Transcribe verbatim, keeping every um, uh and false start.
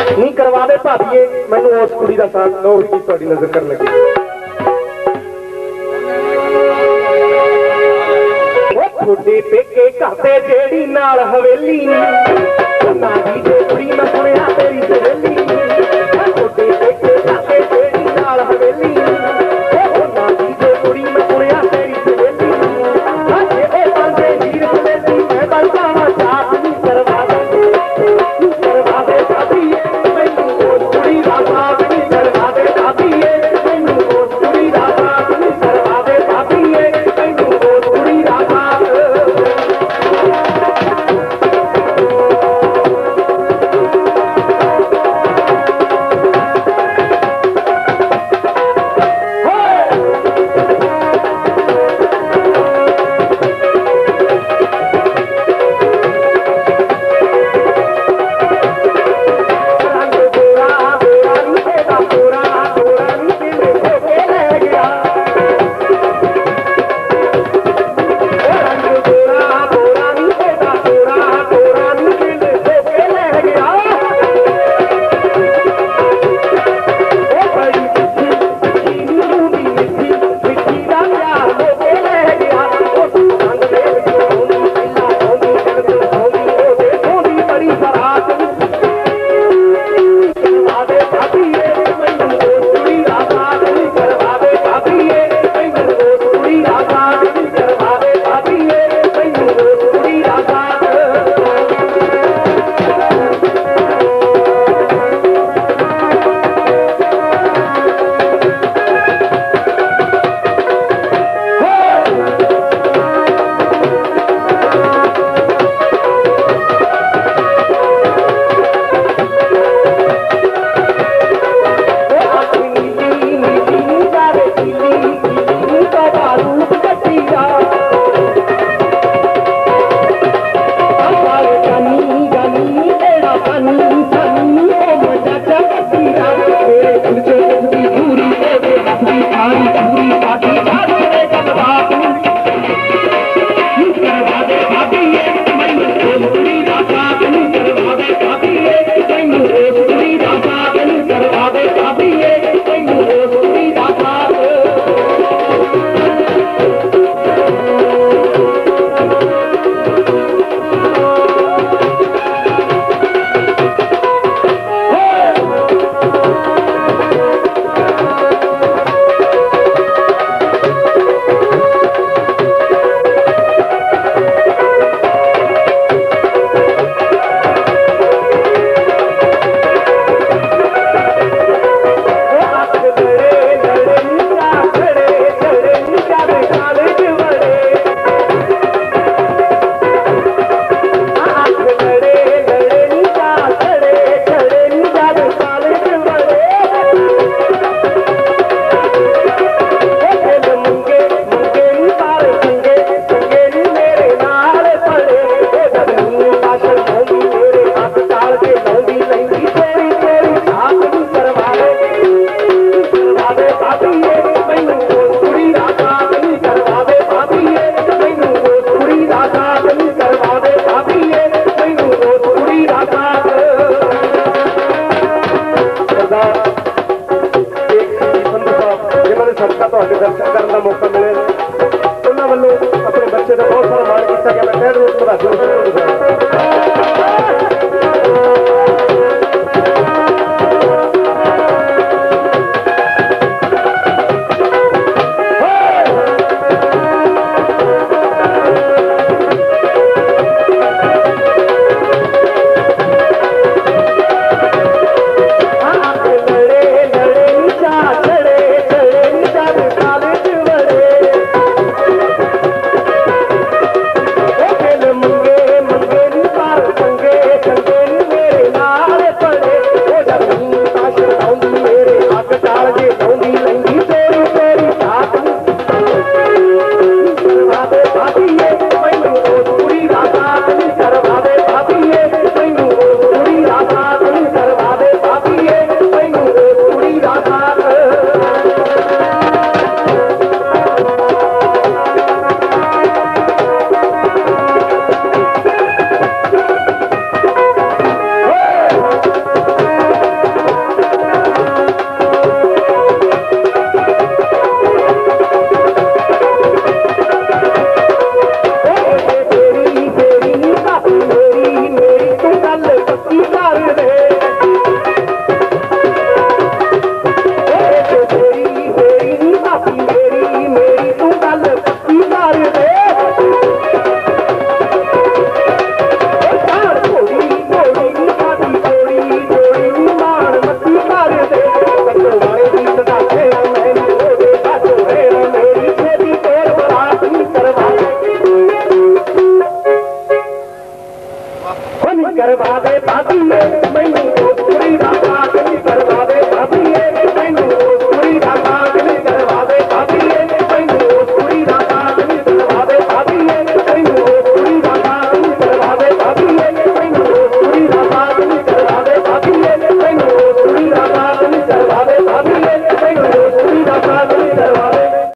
नहीं करवा दे भाभीए मैनू उस कुड़ी का साथ नौकरी की थोड़ी नजर कर लगी। छोटे पेके कहते जेड़ी नाल हवेली ना दी जे कुड़ी मैं सुनिया तेरी सहेली छोटे पेके कहते जेड़ी नाल हवेली ना दी जे कुड़ी मैं सुनिया तेरी सहेली ए बंदे हीर सहेली मैं बलकावा चाह नहीं करवा दे करवा दे भाभीए मैनू उस कुड़ी दा साथ नहीं करवा दे भाभीए मैनू उस कुड़ी दा साथ नहीं करवा दे भाभीए मैनू उस कुड़ी दा साथ। ਵੇ